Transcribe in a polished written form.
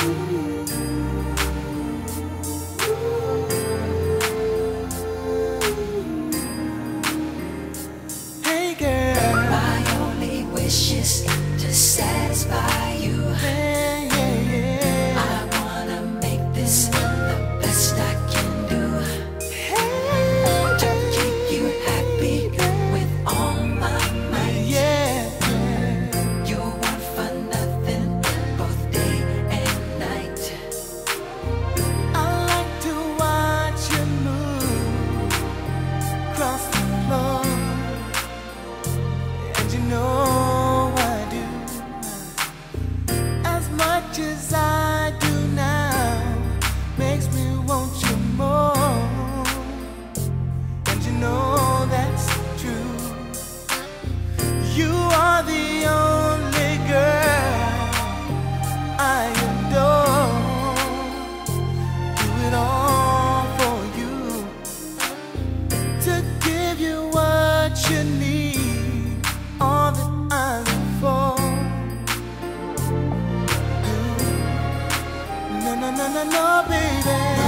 Hey girl, my only wish is to satisfy you. hey, yeah, yeah. I wanna make this the best I can do. To keep you happy with all my might. Yeah, You want for nothing, both day and night. I like to watch you move across the floor, and you know I do. As much as I do now makes me want you more, and you know that's true. You are the only girl I adore. Do it all for you, to give you what you need, all that I look for. No, no, no, no, no, baby.